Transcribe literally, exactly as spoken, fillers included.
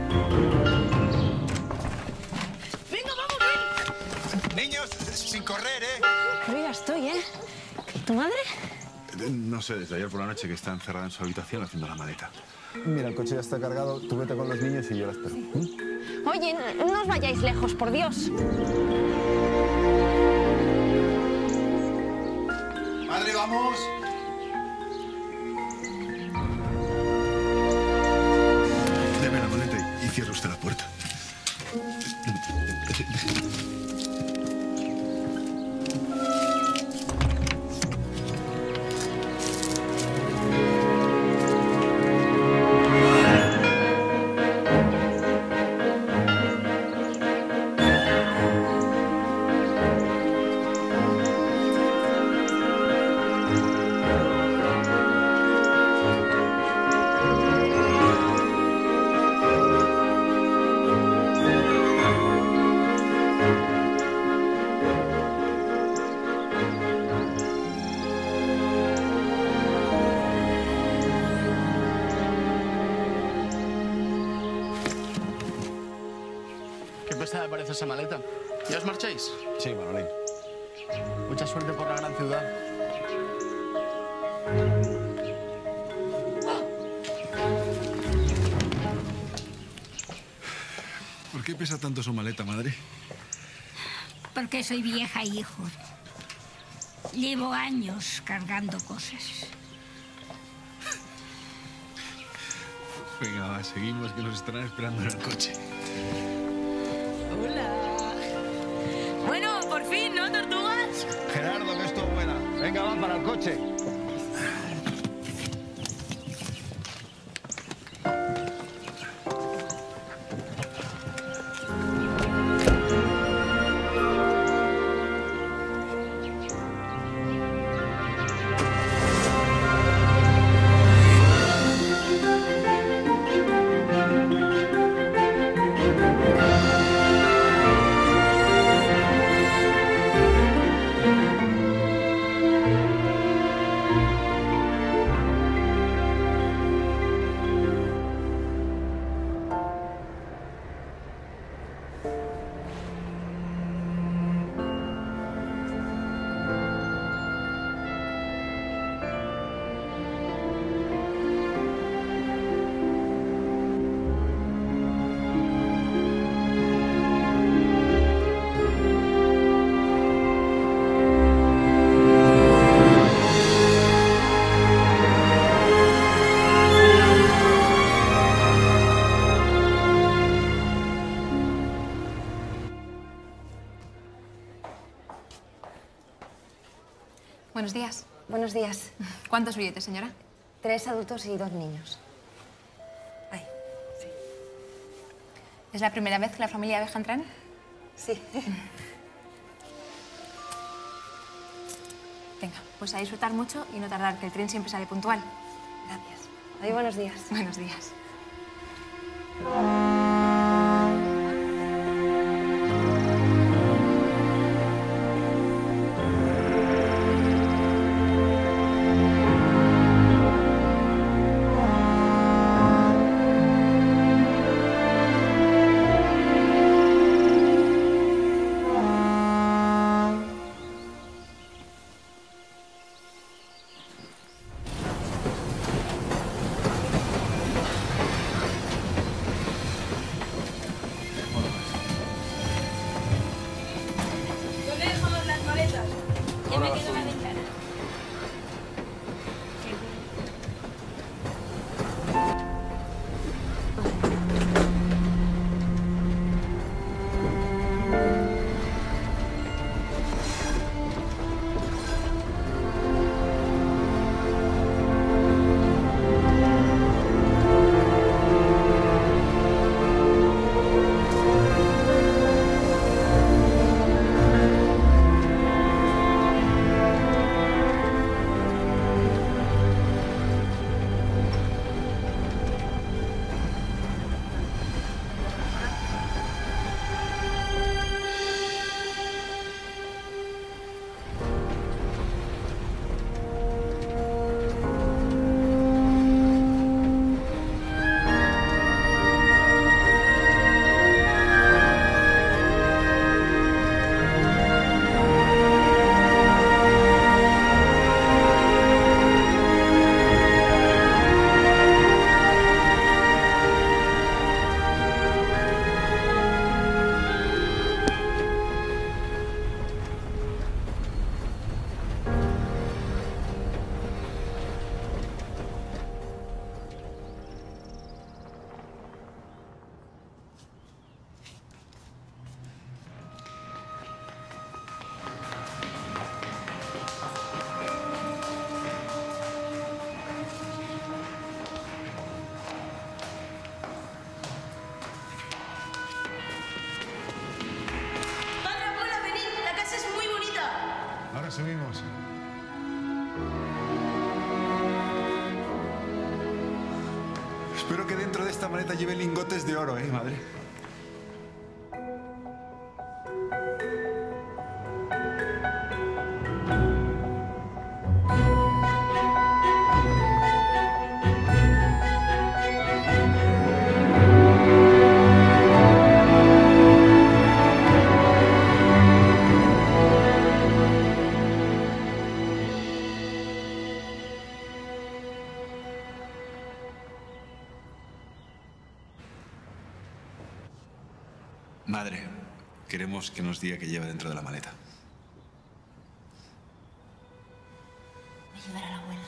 ¡Venga, vamos, ven! Niños, sin correr, ¿eh? Qué vida estoy, ¿eh? ¿Tu madre? No sé, desde ayer por la noche que está encerrada en su habitación haciendo la maleta. Mira, el coche ya está cargado, tú vete con los niños y yo la espero. Sí. ¿Mm? Oye, no os vayáis lejos, por Dios. ¡Madre, vamos! Deme la maleta y, y cierre usted la puerta. Me parece esa maleta. ¿Ya os marcháis? Sí, Manolín. Mucha suerte por la gran ciudad. ¿Por qué pesa tanto su maleta, madre? Porque soy vieja, hijo. Llevo años cargando cosas. Venga, va, seguimos, que nos estarán esperando en el coche. Hola. Bueno, por fin, ¿no, tortugas? Gerardo, que esto es buena. Venga, va para el coche. Buenos días. Buenos días. ¿Cuántos billetes, señora? Tres adultos y dos niños. Ay, sí. ¿Es la primera vez que la familia viaja en tren? Sí. Venga, pues a disfrutar mucho y no tardar, que el tren siempre sale puntual. Gracias. Adiós, buenos días. Buenos días. subimos. Espero que dentro de esta maleta lleve lingotes de oro, ¿eh, madre? Madre, queremos que nos diga qué lleva dentro de la maleta. Voy a ayudar a la abuela.